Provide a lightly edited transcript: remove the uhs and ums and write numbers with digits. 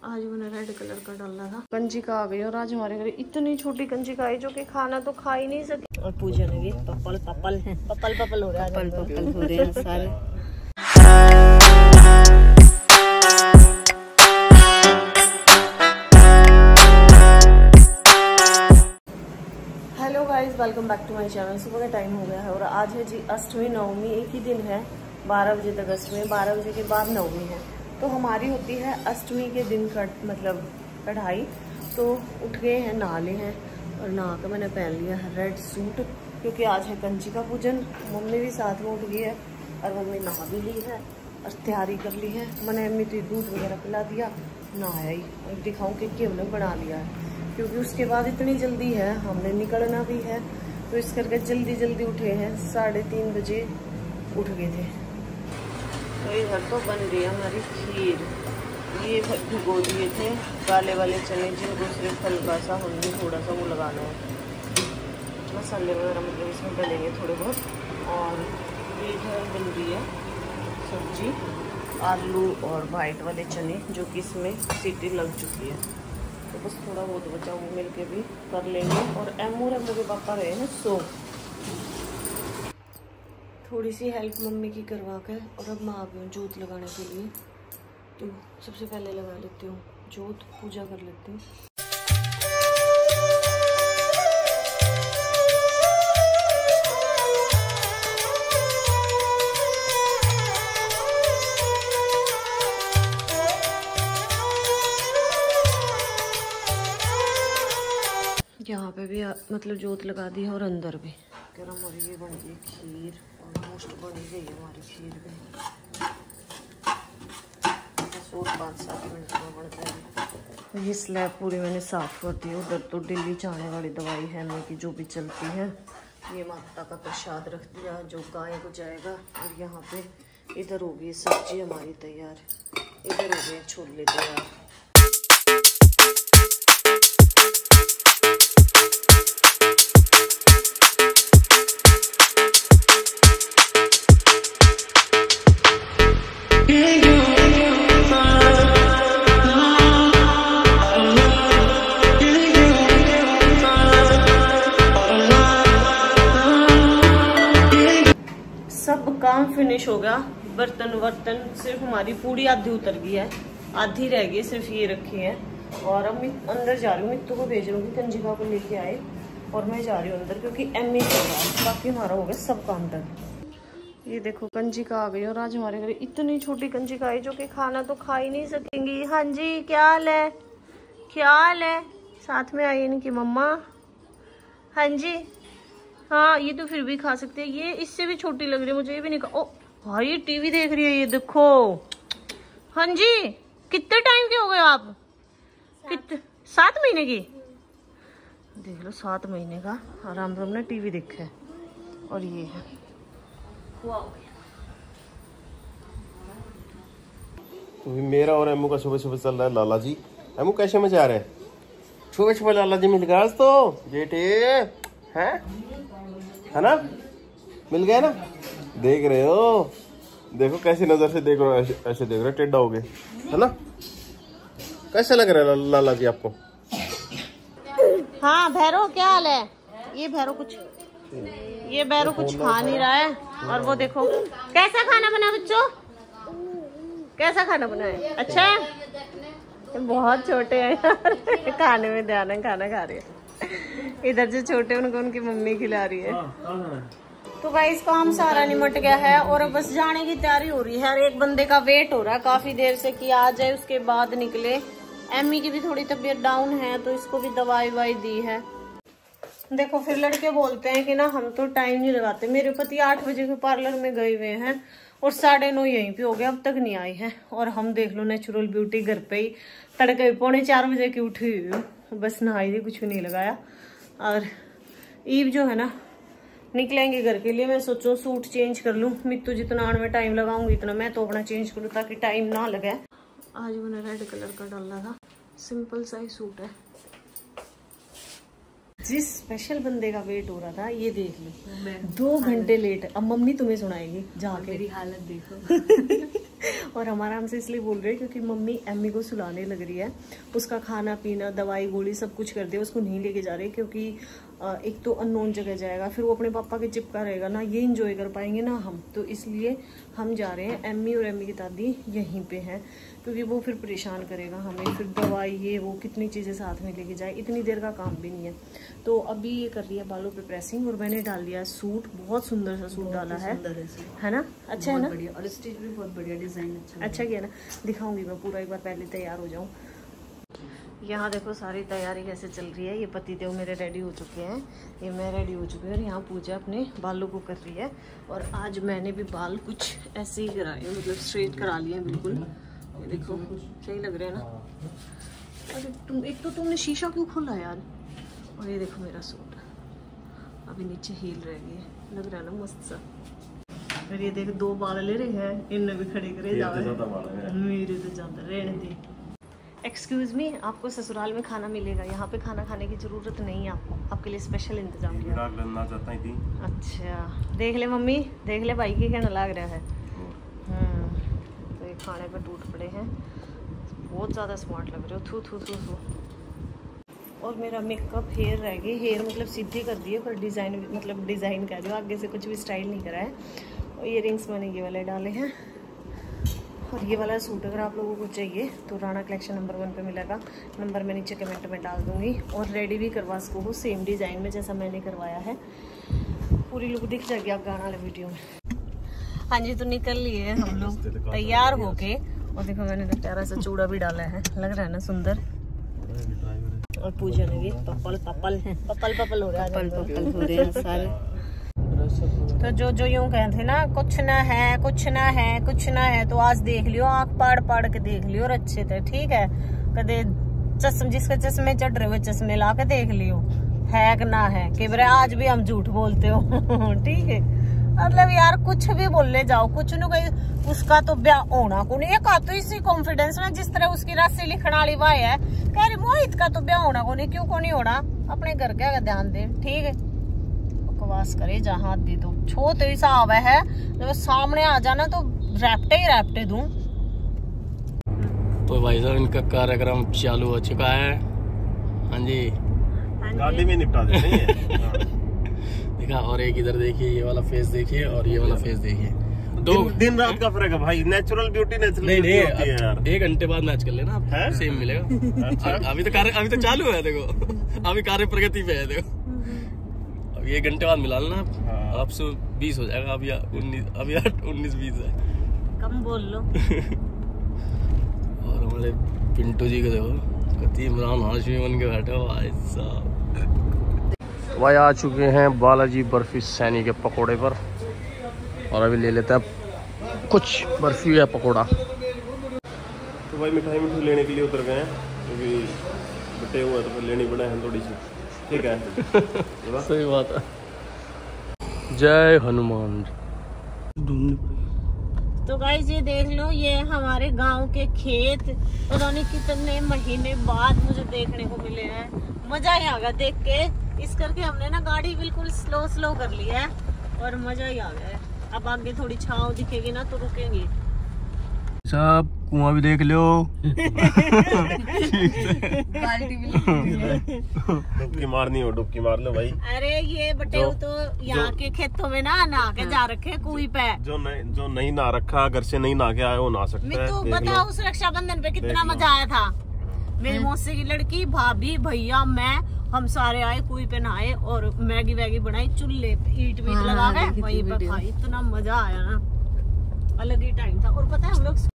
आज मैंने red colour का डाला था। कंजिका आ गई और आज हमारे घर इतनी छोटी कंजिका आई जो कि खाना तो खा ही नहीं सकी। और पूजा ने भी पपल पपल पपल पपल हो रहा है, पपल पपल हो रहे हैं सारे। Hello guys, welcome back to my channel. सुबह का टाइम हो गया है और आज है जी अष्टमी नवमी, एक ही दिन है। 12 बजे तक अष्टमी, 12 बजे के बाद नवमी है। तो हमारी होती है अष्टमी के दिन मतलब कढ़ाई। तो उठ गए हैं, नहा हैं और नहा कर मैंने पहन लिया है रेड सूट, क्योंकि आज है कंजिका पूजन। मम्मी भी साथ में उठ गई है और मम्मी नहा भी ली है और तैयारी कर ली है। मैंने अम्मी तो दूध वगैरह पिला दिया, नहाया ही। और दिखाऊँ कि हमने बना लिया है, क्योंकि उसके बाद इतनी जल्दी है, हमने निकलना भी है। तो इस करके जल्दी उठे हैं। 3:30 बजे उठ गए थे। तो इधर तो बन रही है हमारी खीर। ये भिगो दिए थे काले वाले चने, जिनको सिर्फ हल्का सा हल्दी थोड़ा सा वो लगाना है। मसाले वगैरह मतलब इसमें डलेंगे थोड़े बहुत। और इधर बन रही है सब्जी, आलू और वाइट वाले चने, जो कि इसमें सीटी लग चुकी है। तो बस थोड़ा बहुत बचा, वो मिल के भी कर लेंगे। और एमू के पापा रहे हैं सो थोड़ी सी हेल्प मम्मी की करवा कर। और अब मैं आ गई हूँ जोत लगाने के लिए। तो सबसे पहले लगा लेती हूँ जोत, पूजा कर लेती हूँ। यहाँ पे भी मतलब जोत लगा दी है और अंदर भी। गरम हो रही है, बन गई खीर। ऑलमोस्ट बन गई है हमारी खीर भी। 5-7 मिनट में बन जाएगी। ये स्लैब पूरी मैंने साफ कर दी है। उधर तो दिल्ली जाने वाली दवाई है मैं की, जो भी चलती है। ये माता का प्रसाद रख दिया जो गाय को जाएगा। और यहाँ पे इधर हो गई सब्जी हमारी तैयार, इधर हो गए छोले तैयार। सब काम फिनिश हो गया। बर्तन सिर्फ हमारी पूरी आधी उतर गई है, आधी रह गई, सिर्फ ये रखी है। और अब मैं अंदर जा रही हूँ, मित्तू को भेज रही हूँ, कंजिका को लेके आए। और मैं जा रही हूँ अंदर, क्योंकि एमए चल रहा है। बाकी हमारा हो गया सब काम डन। ये देखो कंजिका आ गई और आज हमारे घर इतनी छोटी कंजिका आई जो कि खाना तो खा ही नहीं सकेंगी। हाँ जी, क्या हाल है, क्या हाल है? साथ में आई इनकी मम्मा। हाँ जी, हाँ ये तो फिर भी खा सकते हैं। ये इससे भी छोटी लग रही है मुझे, ये भी नहीं खा। ओ हाँ, ये टीवी देख रही है, ये देखो। हाँ जी, कितने टाइम के हो गए आप? कितने? 7 महीने की? देख लो, 7 महीने का आराम ने टीवी देखा है। और ये है मेरा और एमू का सुबह सुबह चल रहा है लाला जी। एमू कैसे में जा रहे हैं? सुबह सुबह लाला जी मिल गया आज तो बेटे, है ना? मिल गया ना? देख रहे हो, देखो कैसी नजर से देख रहे हो, ऐसे देख रहे हो, टेढ़ा हो गए, है ना? कैसे लग रहा है लाला जी आपको? हाँ भैरव, क्या हाल है? ये भैरव कुछ खा नहीं रहा है। और वो देखो कैसा खाना बना बच्चों, कैसा खाना बना है? अच्छा है, बहुत छोटे हैं यार। खाने में ध्यान है, खाना खा रही है। इधर जो छोटे उनको उनकी मम्मी खिला रही है। तो गाइस काम सारा निमट गया है और अब बस जाने की तैयारी हो रही है। एक बंदे का वेट हो रहा है काफी देर से कि आ जाए, उसके बाद निकले। एम्मी की भी थोड़ी तबीयत डाउन है, तो इसको भी दवाई वाई दी है। देखो फिर लड़के बोलते हैं कि ना हम तो टाइम नहीं लगाते। मेरे पति 8 बजे के पार्लर में गए हुए हैं और 9:30 यहीं पे हो गया, अब तक नहीं आई है। और हम देख लो नेचुरल ब्यूटी घर पे ही, तड़के 3:45 बजे की उठी हुई हूँ। बस नहाई थी, कुछ भी नहीं लगाया। और ईव जो है ना, निकलेंगे घर के लिए। मैं सोचो सूट चेंज कर लूँ। मित्तू जितना आने में टाइम लगाऊंगी इतना मैं तो अपना चेंज करूँ, ताकि टाइम ना लगे। आज मैंने रेड कलर का डाला था, सिंपल सा ही सूट है। जिस स्पेशल बंदे का वेट हो रहा था, ये देख लो 2 घंटे लेट। अब मम्मी तुम्हें सुनाएगी जाके, मेरी हालत देखो। और हम आराम से इसलिए बोल रहे हैं क्योंकि मम्मी एम्मी को सुलाने लग रही है। उसका खाना पीना दवाई गोली सब कुछ कर दे, उसको नहीं लेके जा रहे क्योंकि एक तो अननोन जगह जाएगा, फिर वो अपने पापा के चिपका रहेगा ना, ये इंजॉय कर पाएंगे ना हम, तो इसलिए हम जा रहे हैं। एम्मी और एम्मी की दादी यहीं पे हैं क्योंकि वो फिर परेशान करेगा हमें, फिर दवाई ये वो कितनी चीज़ें साथ में लेके जाए, इतनी देर का काम भी नहीं है। तो अभी ये कर रही है बालों पे प्रेसिंग और मैंने डाल दिया सूट, बहुत सुंदर सा सूट डाला है ना, अच्छा है ना, और स्टिच भी बहुत बढ़िया, डिजाइन अच्छा किया ना। दिखाऊंगी मैं पूरा, एक बार पहले तैयार हो जाऊँ। यहाँ देखो सारी तैयारी कैसे चल रही है। ये पतिदेव मेरे रेडी हो चुके हैं, ये मैं रेडी हो चुकी हूँ और यहाँ पूजा अपने बालों को कर रही है। और आज मैंने भी बाल कुछ ऐसे ही कराए, मतलब स्ट्रेट करा लिए हैं बिल्कुल। ये देखो सही लग रहा है ना। अरे तुमने शीशा क्यों खोला यार। और ये देखो मेरा सूट, अभी नीचे हील रह गई है, लग रहा है ना मस्त सा। फिर ये देख 2 बाल ले रहे हैं, इनने भी खड़े करे जावे, मेरे तो ज्यादा रहने दे। एक्सक्यूज मी, आपको ससुराल में खाना मिलेगा, यहाँ पे खाना खाने की जरूरत नहीं है आपको, आपके लिए स्पेशल इंतजाम किया। अच्छा देख ले मम्मी, देख ले भाई की कहना लग रहा है। तो ये खाने पर टूट पड़े हैं, बहुत ज़्यादा स्मार्ट लग रहे हो। थू थू थू थू। और मेरा मेकअप हेयर रह गई, हेयर मतलब सीधी कर दी है पर डिज़ाइन, मतलब डिज़ाइन कह रही हो, आगे से कुछ भी स्टाइल नहीं करा है। और इयररिंग्स मैंने ये वाले डाले हैं। और ये वाला सूट अगर आप लोगों को चाहिए तो राणा कलेक्शन नंबर 1 पे मिलेगा, नंबर मैं नीचे कमेंट में डाल दूंगी। और रेडी भी करवा सको सेम डिज़ाइन में जैसा मैंने करवाया है, पूरी लुक दिख जाएगी आप गाना वाले वीडियो में। हाँ जी, तो निकल लिए हम लोग तैयार होके। और देखो मैंने तो प्यारा सा चूड़ा भी डाला है, लग रहा है ना सुंदर। और पूजा लगी पपल पपल पपल पपल हो रहा है, पपल पपल हो रहे हैं सारे। तो जो यूं कहते थे ना, कुछ ना है कुछ ना है कुछ ना है, तो आज देख लियो, आंख पाड़ के देख लियो और अच्छे थे, ठीक है। कदे चश्मे, जिसके चश्मे चढ़ रहे हुए चश्मे ला के देख लियो, है कि ना है। कि बरे आज भी हम झूठ बोलते हो ठीक है। मतलब यार कुछ भी बोल ले जाओ, कुछ न कहीं उसका तो ब्याह होना को नहीं, एक तो इसी कॉन्फिडेंस में जिस तरह उसकी राशि लिखने वाली वाई है, कह रही मोहित का तो ब्याह होना को नहीं, क्यों को नहीं होना, अपने घर का ध्यान दे, ठीक है। बकवास करे जहाँ दे दो, छो तो हिसाब है, जब सामने आ जाना तो रैप्टे दूं। तो भाई साहब इनका कार्यक्रम चालू हो चुका है। हाँ जी, गाड़ी में निपटा देते हैं। देखा, और एक इधर देखिए, ये वाला फेस देखिए और ये वाला फेस देखिए। दिन रात का फर्क है भाई, नेचुरल ब्यूटी नेचुरल ब्यूटी होती है यार। 1 घंटे बाद मैच कर लेना आप, सेम मिलेगा। अच्छा? अभी तो चालू है, देखो अभी कार्य प्रगति पे है, देखो अभी 1 घंटे बाद मिला लेना आप, आपसे 20 हो जाएगा। अभी 19-20 है, कम बोल लो। और हमारे पिंटू जी को देखो, कति इमरान हाशमी बन के बैठे हो भाई साहब। भाई आ चुके हैं बालाजी बर्फी सैनी के पकोड़े पर, और अभी ले लेते हैं कुछ बर्फी या पकोड़ा। तो भाई मिठाई लेने के लिए उतर गए हैं, क्योंकि बटे हुए तो फिर लेनी पड़े हैं थोड़ी सी, ठीक है। सही बात है। जय हनुमान। तो गाइस ये देख लो, ये हमारे गांव के खेत पता नहीं कितने महीने बाद मुझे देखने को मिले हैं। मजा ही आ गया देख के, इस करके हमने ना गाड़ी बिल्कुल स्लो कर ली है और मजा ही आ गया है। अब आगे थोड़ी छांव दिखेगी ना तो रुकेंगे। सब कुआं भी देख लो। डुबकी मारनी हो डुबकी मार लो भाई। अरे ये बटेऊ तो यहाँ के खेतों में ना के जा रखे कुएं पे। जो नहीं ना रखा, घर से नहीं ना के आया वो ना सकता है। तो बता, उस रक्षाबंधन पे कितना मजा आया था। मेरी मौसी की लड़की, भाभी, भैया, मैं, हम सारे आए कुएं पे नहाए और मैगी वैगी बनाई, चूल्हे पे ईट लगा के वहीं पे खाई। इतना मजा आया ना, अलग ही टाइम था। और पता है हम लोग